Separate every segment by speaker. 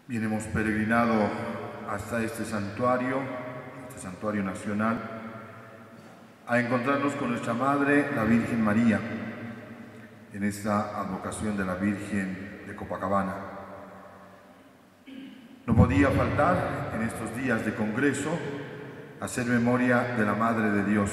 Speaker 1: Bien, hemos peregrinado hasta este santuario nacional, a encontrarnos con nuestra Madre, la Virgen María, en esta advocación de la Virgen de Copacabana. No podía faltar en estos días de congreso hacer memoria de la Madre de Dios.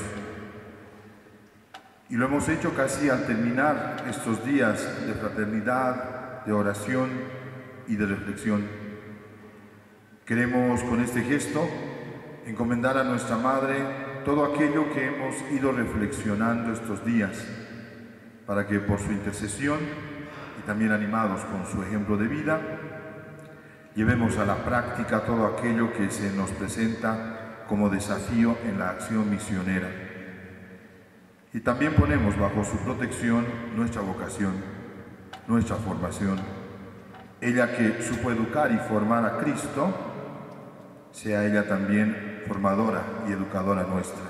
Speaker 1: Y lo hemos hecho casi al terminar estos días de fraternidad, de oración y de reflexión. Queremos con este gesto encomendar a nuestra Madre todo aquello que hemos ido reflexionando estos días, para que por su intercesión y también animados con su ejemplo de vida, llevemos a la práctica todo aquello que se nos presenta como desafío en la acción misionera. Y también ponemos bajo su protección nuestra vocación, nuestra formación. Ella que supo educar y formar a Cristo, sea ella también formadora y educadora nuestra.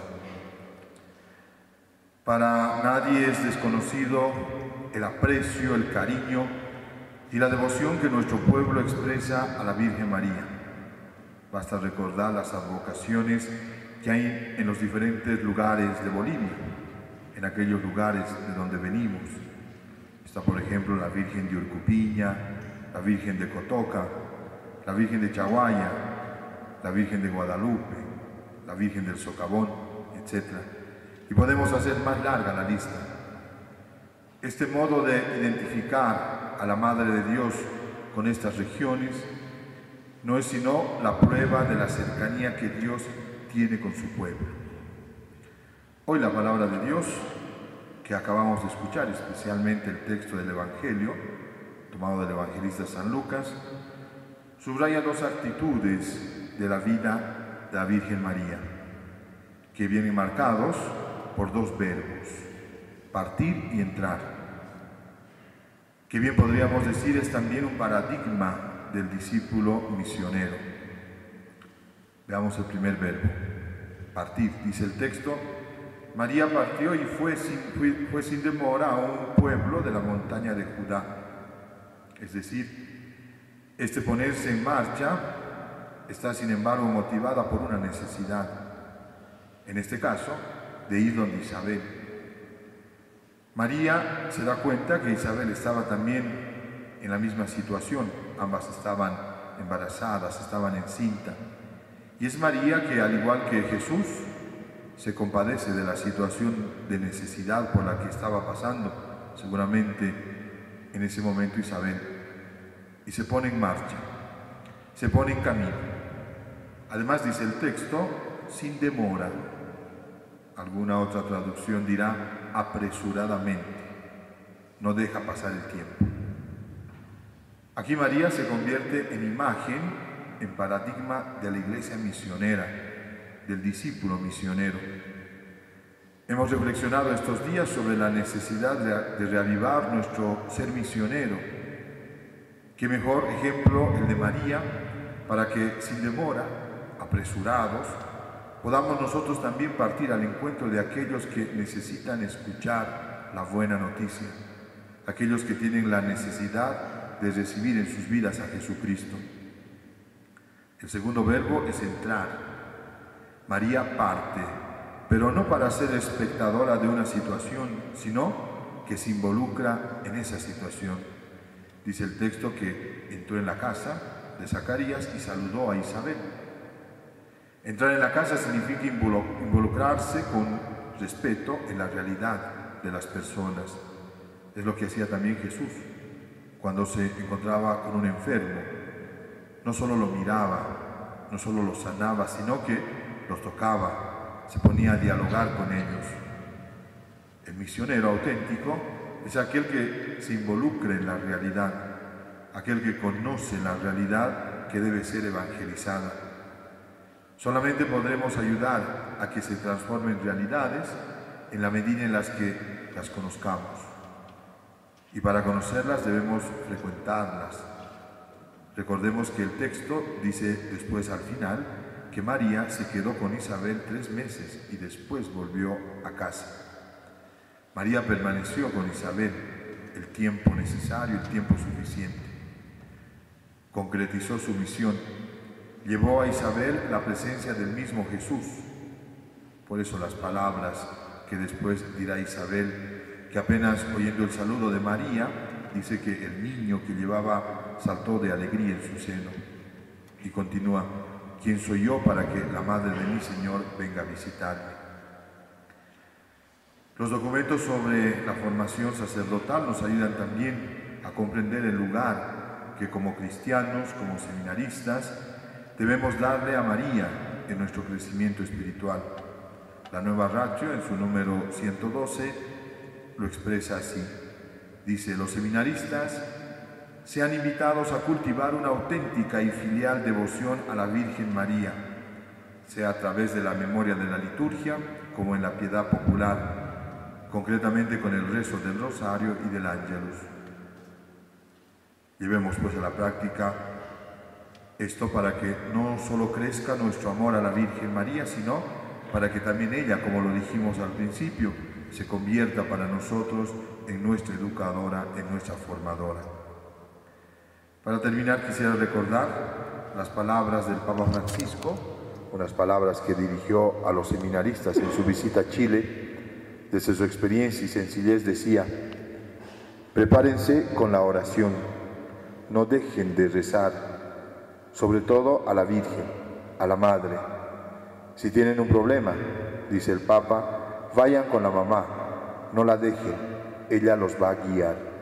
Speaker 1: Para nadie es desconocido el aprecio, el cariño y la devoción que nuestro pueblo expresa a la Virgen María. Basta recordar las advocaciones que hay en los diferentes lugares de Bolivia, en aquellos lugares de donde venimos. Está, por ejemplo, la Virgen de Urcupiña, la Virgen de Cotoca, la Virgen de Chaguaya, la Virgen de Guadalupe, la Virgen del Socavón, etc. Y podemos hacer más larga la lista. Este modo de identificar a la Madre de Dios con estas regiones no es sino la prueba de la cercanía que Dios tiene con su pueblo. Hoy la palabra de Dios que acabamos de escuchar, especialmente el texto del Evangelio, tomado del evangelista San Lucas, subraya dos actitudes de la vida de la Virgen María, que vienen marcados por dos verbos, partir y entrar, que bien podríamos decir es también un paradigma del discípulo misionero. Veamos el primer verbo, partir. Dice el texto: María partió y fue sin demora a un pueblo de la montaña de Judá. Es decir, este ponerse en marcha está sin embargo motivada por una necesidad, en este caso, de ir donde Isabel. María se da cuenta que Isabel estaba también en la misma situación, ambas estaban embarazadas, estaban encintas, y es María que, al igual que Jesús, se compadece de la situación de necesidad por la que estaba pasando, seguramente en ese momento Isabel, y se pone en marcha, se pone en camino. Además, dice el texto, sin demora. Alguna otra traducción dirá apresuradamente, no deja pasar el tiempo. Aquí María se convierte en imagen, en paradigma de la iglesia misionera, del discípulo misionero. Hemos reflexionado estos días sobre la necesidad de reavivar nuestro ser misionero. Qué mejor ejemplo el de María para que sin demora, apresurados, podamos nosotros también partir al encuentro de aquellos que necesitan escuchar la buena noticia, aquellos que tienen la necesidad de recibir en sus vidas a Jesucristo. El segundo verbo es entrar. María parte, pero no para ser espectadora de una situación, sino que se involucra en esa situación. Dice el texto que entró en la casa de Zacarías y saludó a Isabel. Entrar en la casa significa involucrarse con respeto en la realidad de las personas. Es lo que hacía también Jesús cuando se encontraba con un enfermo. No solo lo miraba, no solo lo sanaba, sino que los tocaba, se ponía a dialogar con ellos. El misionero auténtico es aquel que se involucra en la realidad, aquel que conoce la realidad que debe ser evangelizada. Solamente podremos ayudar a que se transformen realidades en la medida en las que las conozcamos. Y para conocerlas debemos frecuentarlas. Recordemos que el texto dice después al final que María se quedó con Isabel 3 meses y después volvió a casa. María permaneció con Isabel el tiempo necesario, el tiempo suficiente. concretizó su misión, llevó a Isabel la presencia del mismo Jesús. Por eso las palabras que después dirá Isabel, que apenas oyendo el saludo de María, dice que el niño que llevaba saltó de alegría en su seno. Y continúa: ¿quién soy yo para que la madre de mi Señor venga a visitarme? Los documentos sobre la formación sacerdotal nos ayudan también a comprender el lugar que como cristianos, como seminaristas, debemos darle a María en nuestro crecimiento espiritual. La Nueva Ratio, en su número 112, lo expresa así. Dice: los seminaristas sean invitados a cultivar una auténtica y filial devoción a la Virgen María, sea a través de la memoria de la liturgia como en la piedad popular, concretamente con el rezo del Rosario y del Ángelus. Llevemos pues a la práctica esto para que no solo crezca nuestro amor a la Virgen María, sino para que también ella, como lo dijimos al principio, se convierta para nosotros en nuestra educadora, en nuestra formadora. Para terminar, quisiera recordar las palabras del Papa Francisco, unas palabras que dirigió a los seminaristas en su visita a Chile. Desde su experiencia y sencillez decía: prepárense con la oración, no dejen de rezar, sobre todo a la Virgen, a la Madre. Si tienen un problema, dice el Papa, vayan con la mamá, no la dejen, ella los va a guiar.